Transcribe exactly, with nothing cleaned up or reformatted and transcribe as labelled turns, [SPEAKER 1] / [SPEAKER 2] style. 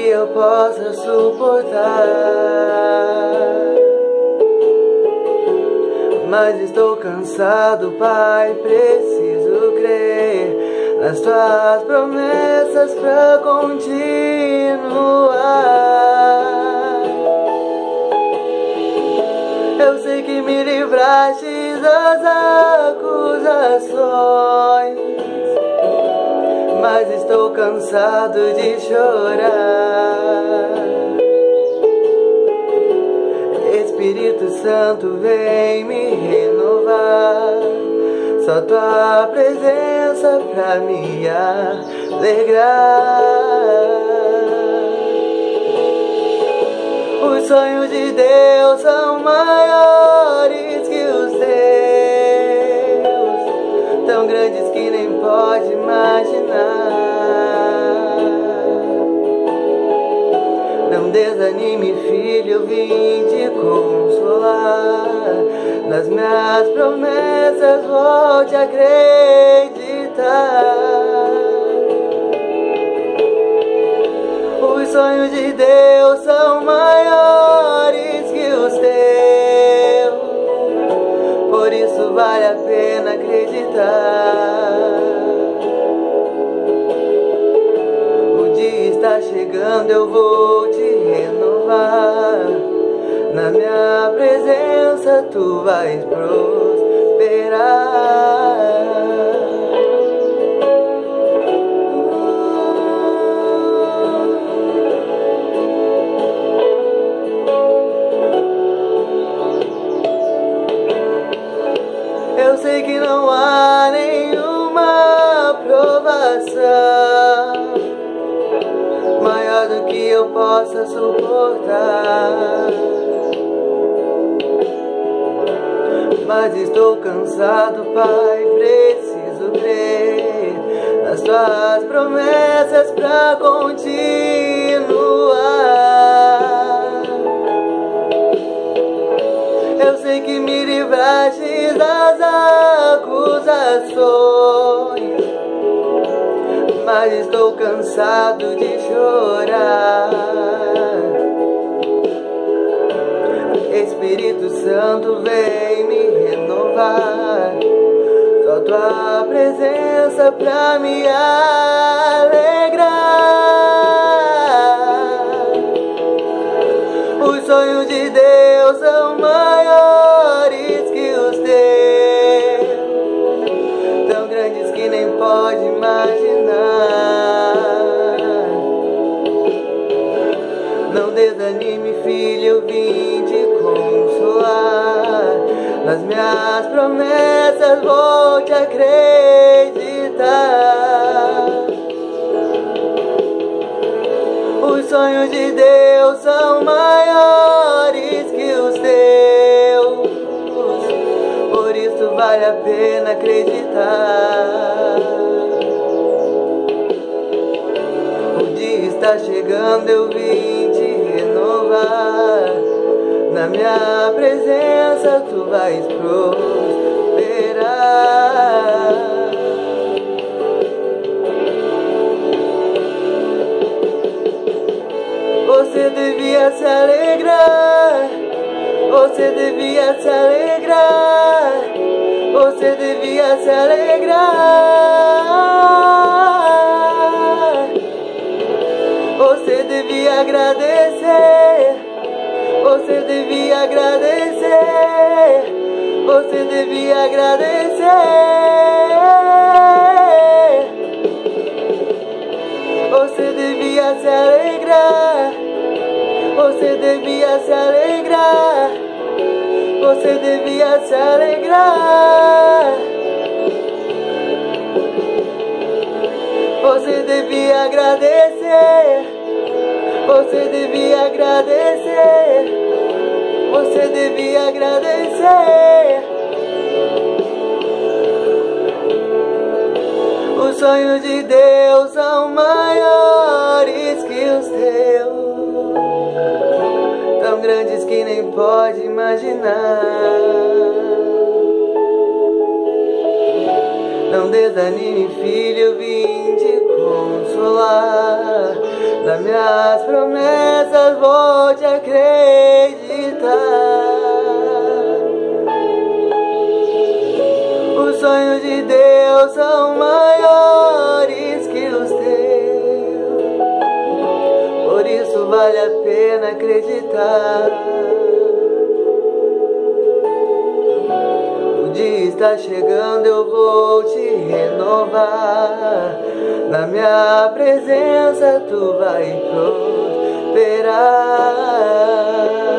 [SPEAKER 1] eu possa suportar, mas estou cansado, Pai, preciso crer nas tuas promessas pra continuar. Eu sei que me livraste das acusações, mas estou cansado de chorar. Espírito Santo, vem me renovar, só tua presença pra me alegrar. Os sonhos de Deus são maiores que os teus, tão grandes que nem pode imaginar. Não desanime, filho, eu vim te consolar. Nas minhas promessas vou te acreditar. Os sonhos de Deus são maiores que os teus, por isso vale a pena acreditar. O dia está chegando, eu vou te renovar. Na minha presença tu vais prosperar. Eu sei que não há nenhuma provação maior do que eu possa suportar, mas estou cansado, Pai, preciso crer nas tuas promessas pra continuar. Eu sei que me livraste das acusações, mas estou cansado de chorar. Espírito Santo, vem me renovar, só tua presença pra me alegrar. Os sonhos de Deus são maiores que os teus, tão grandes que nem pode imaginar. Não desanime, filho, eu vim te consolar. Nas minhas promessas vou te acreditar. Os sonhos de Deus são maiores que os teus, por isso vale a pena acreditar. O dia está chegando, eu vim te renovar. Na minha presença tu vais prosperar. Você devia se alegrar, você devia se alegrar, você devia se alegrar. Você devia agradecer, você devia agradecer, você devia agradecer. Você devia se alegrar, você devia se alegrar, você devia se alegrar. Você devia agradecer, você devia agradecer, você devia agradecer. Os sonhos de Deus são maiores que os teus, tão grandes que nem pode imaginar. Não desanime, filho, eu vim te consolar. nas minhas promessas vou te acreditar. Os sonhos de Deus são maiores que os teus, por isso vale a pena acreditar. O dia está chegando, eu vou te renovar. Na minha presença tu vai prosperar.